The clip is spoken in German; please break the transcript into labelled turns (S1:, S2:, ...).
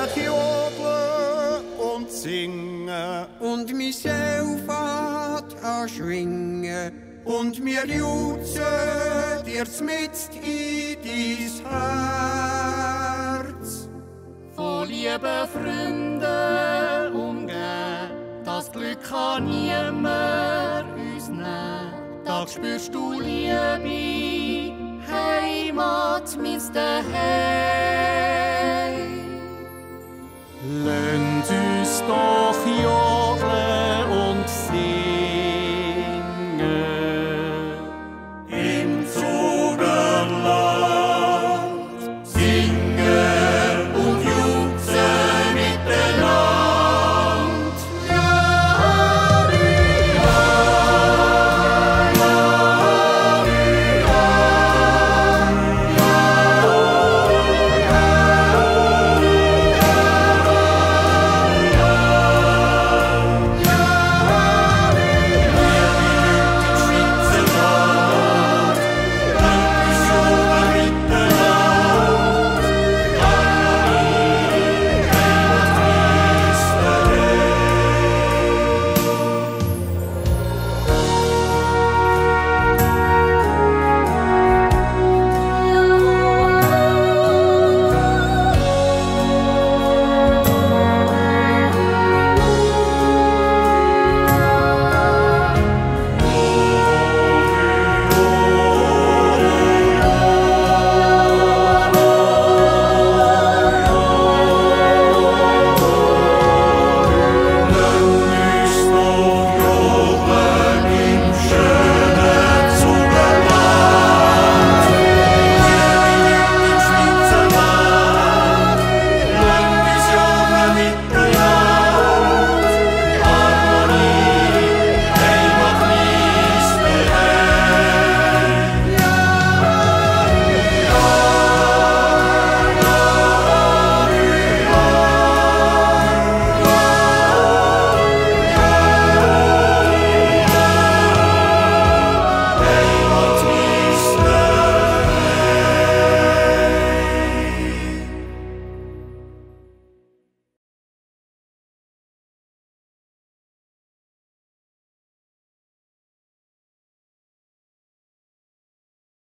S1: jodeln und singen.
S2: Und mi Seufahrt anschwingen. Und mir jutzen dir zmitzt in dein Herz.
S3: Von lieben Freunden umgeben, das Glück kann niemand uns nehmen. Da spürst du Liebe, Heimat, mein Herz.